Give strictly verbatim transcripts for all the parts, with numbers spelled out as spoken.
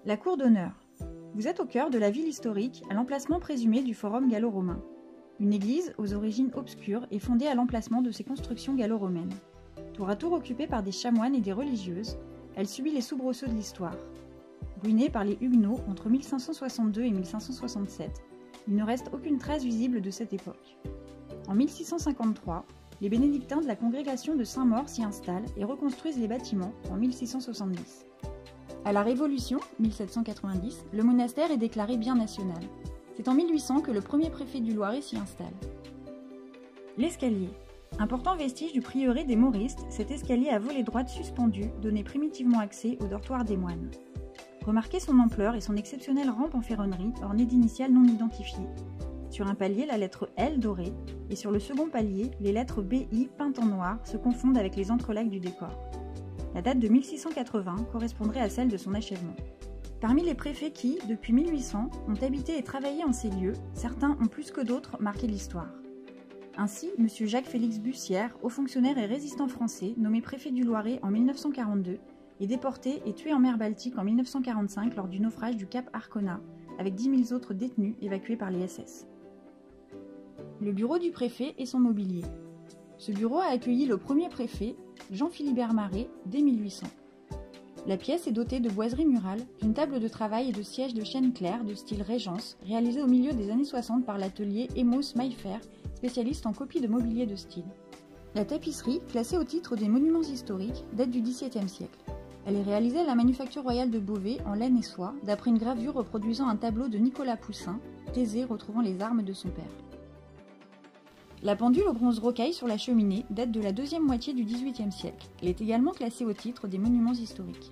La cour d'honneur. Vous êtes au cœur de la ville historique, à l'emplacement présumé du forum gallo-romain. Une église aux origines obscures est fondée à l'emplacement de ces constructions gallo-romaines. Tour à tour occupée par des chanoines et des religieuses, elle subit les soubresauts de l'histoire. Ruinée par les Huguenots entre mille cinq cent soixante-deux et mille cinq cent soixante-sept, il ne reste aucune trace visible de cette époque. En mille six cent cinquante-trois, les bénédictins de la congrégation de Saint-Maur s'y installent et reconstruisent les bâtiments en mille six cent soixante-dix. À la Révolution, mille sept cent quatre-vingt-dix, le monastère est déclaré bien national. C'est en mille huit cents que le premier préfet du Loiret s'y installe. L'escalier. Important vestige du prieuré des Mauristes, cet escalier à volée droite suspendue donnait primitivement accès au dortoir des moines. Remarquez son ampleur et son exceptionnelle rampe en ferronnerie ornée d'initiales non identifiées. Sur un palier, la lettre L dorée, et sur le second palier, les lettres B I peintes en noir se confondent avec les entrelacs du décor. La date de mille six cent quatre-vingts correspondrait à celle de son achèvement. Parmi les préfets qui, depuis mille huit cents, ont habité et travaillé en ces lieux, certains ont plus que d'autres marqué l'histoire. Ainsi, M. Jacques-Félix Bussière, haut fonctionnaire et résistant français, nommé préfet du Loiret en mille neuf cent quarante-deux, est déporté et tué en mer Baltique en mille neuf cent quarante-cinq lors du naufrage du Cap Arcona, avec dix mille autres détenus évacués par les S S. Le bureau du préfet et son mobilier. Ce bureau a accueilli le premier préfet, Jean-Philibert Maret, dès mille huit cents. La pièce est dotée de boiseries murales, d'une table de travail et de sièges de chêne clair de style Régence, réalisés au milieu des années soixante par l'atelier Emos Maillefer, spécialiste en copie de mobilier de style. La tapisserie, classée au titre des monuments historiques, date du dix-septième siècle. Elle est réalisée à la Manufacture royale de Beauvais en laine et soie, d'après une gravure reproduisant un tableau de Nicolas Poussin, Thésée retrouvant les armes de son père. La pendule au bronze rocaille sur la cheminée date de la deuxième moitié du dix-huitième siècle. Elle est également classée au titre des monuments historiques.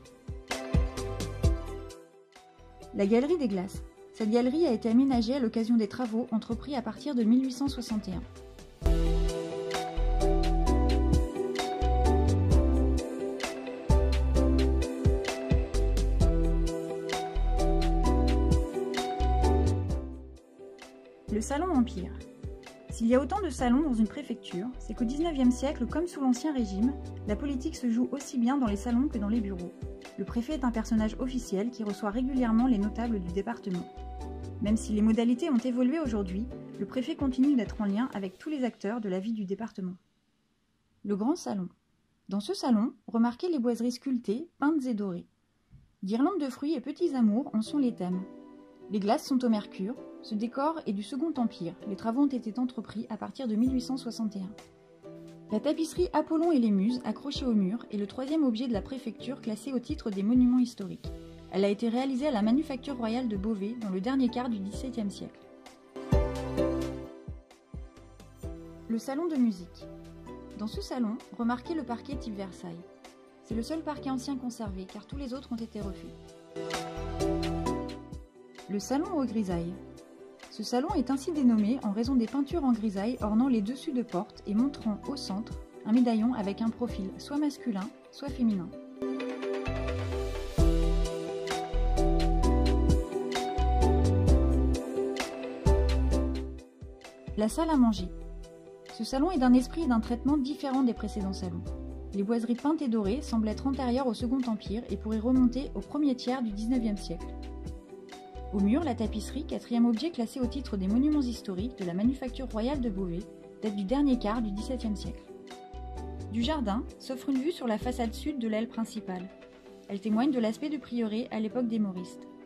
La galerie des glaces. Cette galerie a été aménagée à l'occasion des travaux entrepris à partir de mille huit cent soixante et un. Le salon Empire. S'il y a autant de salons dans une préfecture, c'est qu'au dix-neuvième siècle, comme sous l'Ancien Régime, la politique se joue aussi bien dans les salons que dans les bureaux. Le préfet est un personnage officiel qui reçoit régulièrement les notables du département. Même si les modalités ont évolué aujourd'hui, le préfet continue d'être en lien avec tous les acteurs de la vie du département. Le grand salon. Dans ce salon, remarquez les boiseries sculptées, peintes et dorées. Guirlandes de fruits et petits amours en sont les thèmes. Les glaces sont au mercure. Ce décor est du Second Empire. Les travaux ont été entrepris à partir de mille huit cent soixante et un. La tapisserie Apollon et les Muses, accrochée au mur, est le troisième objet de la préfecture classé au titre des monuments historiques. Elle a été réalisée à la Manufacture royale de Beauvais dans le dernier quart du dix-septième siècle. Le salon de musique. Dans ce salon, remarquez le parquet type Versailles. C'est le seul parquet ancien conservé car tous les autres ont été refaits. Le salon aux grisailles. Ce salon est ainsi dénommé en raison des peintures en grisaille ornant les dessus de porte et montrant au centre un médaillon avec un profil soit masculin, soit féminin. La salle à manger. Ce salon est d'un esprit et d'un traitement différent des précédents salons. Les boiseries peintes et dorées semblent être antérieures au Second Empire et pourraient remonter au premier tiers du dix-neuvième siècle. Au mur, la tapisserie, quatrième objet classé au titre des monuments historiques de la Manufacture royale de Beauvais, date du dernier quart du dix-septième siècle. Du jardin s'offre une vue sur la façade sud de l'aile principale. Elle témoigne de l'aspect du prieuré à l'époque des Mauristes.